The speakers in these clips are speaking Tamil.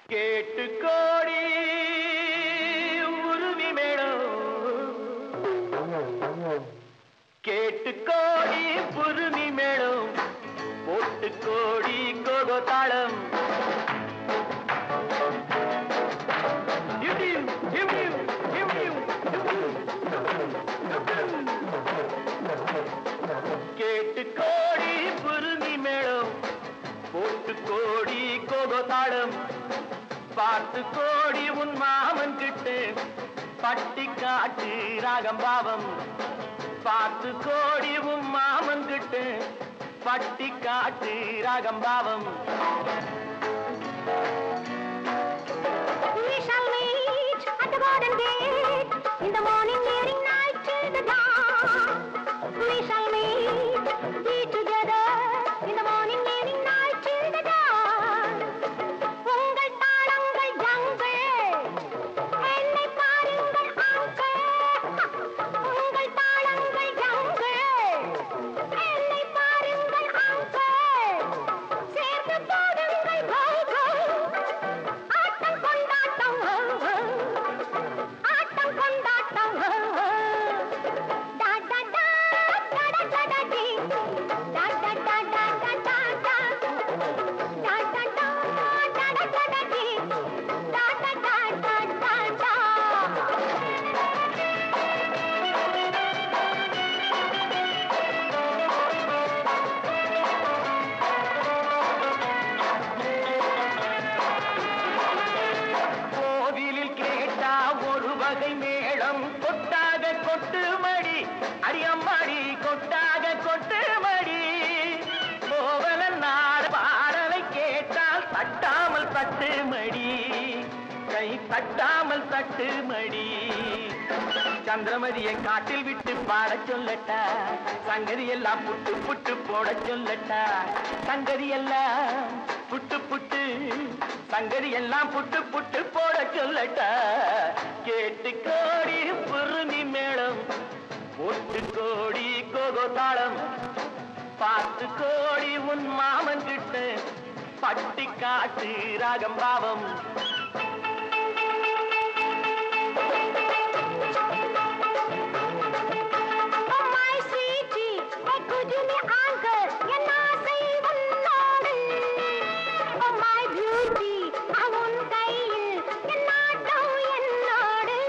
கேட்டு கோடி உருவி மேளம் கேட்டு கோடி புருமி மேளம் போட்டு கோடி கோகோ தாளம் கேட்டு கோடி புருமி மேளம் போட்டு கோடி கோகோ தாளம் பார்த்து கோடி உன் மாமன் கிட்டு பட்டி காட்டு ராகம் பாவம் பார்த்து கோடி உன் மாமன் கிட்டு பட்டி காட்டு ராகம் பாவம் We shall meet at the garden gate in the morning nearing night till the dawn. We shall meet, be together in the morning nearing night till the dawn. உங்கள் தாளங்கள் ஜங்கள் என்னை பாருங்கள் அங்கிள் உங்கள் தாளங்கள் ஜங்கள் என்னை பாருங்கள் அங்கிள் சேர்ந்து போடுங்கள் கோகோ ஆட்டம் கொண்டாட்டம் ஆட்டம் கொண்டாட்டம் டா டா டா டா டா டா டி டா டா டா டா டா டா டா டா டா டா டா டா டி டா டா டா டா டா டா கோவிலில் கேட்டா ஒரு வகை மேளம் கொட்டாக கொட்டு மடி அடியம்மாடி கொட்டாக கொட்டு மடி கோவலன் நாடு பாடலை கேட்டால் தட்டாமல் தட்டு மடி கை தட்டாமல் தட்டு மடி சந்திரமதியை காட்டில் விட்டு பாட சொல்லட்டா சங்கதி எல்லாம் புட்டு புட்டு போட சொல்லட்டா சங்கதி எல்லாம் புட்டு புட்டு சங்கதி எல்லாம் புட்டு புட்டு போட சொல்லட்டா கேட்டு கோடி புருமி மேளம் போட்டு கோடி கோகோ தாளம் பார்த்து கோடி உன் மாமன் கிட்ட பட்டி காட்டு ராகம் பாவம் Oh my sweetie, hey could you me uncle என் ஆசை உன்னோடு Oh my beauty, உன் கையில் என் நாட்டம் என்னோடு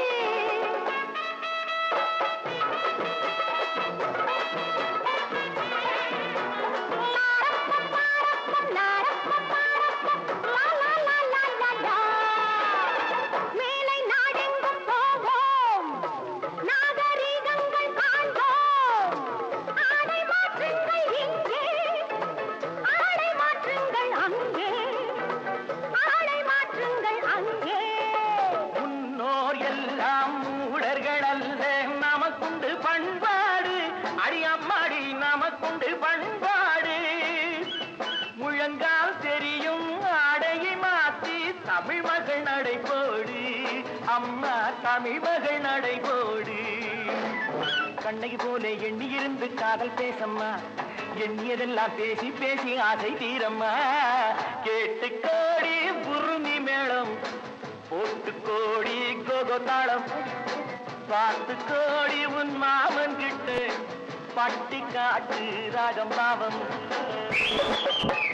மேலை நாடெங்கும் போவோம் நாகரீகங்கள் காண்போம் ஆடை மாற்றுங்கள் இங்கே ஆடை மாற்றுங்கள் அங்கே ஆடை மாற்றுங்கள் அங்கே முன்னோர் எல்லாம் மூடர்கள் அல்ல நமக்குண்டு பண்பாடு அடியம்மாடி நமக்குண்டு பண்பாடு முழங்கால் தெரியும் ஆடையை மாத்தி தமிழ் மகள் நடைபோடு அம்மா தமிழ் மகள் நடைபோடு கண்ணகி போல எண்ணி இருந்து காதல் பேசம்மா எண்ணியதெல்லாம் பேசி பேசி ஆசை தீரம்மா கேட்டு கோடி புருமி மேளம் போட்டு கோடி கோகோ தாளம் பார்த்து கோடி உன் மாமன் கிட்ட பட்டி காட்டு ராகம் பாவம்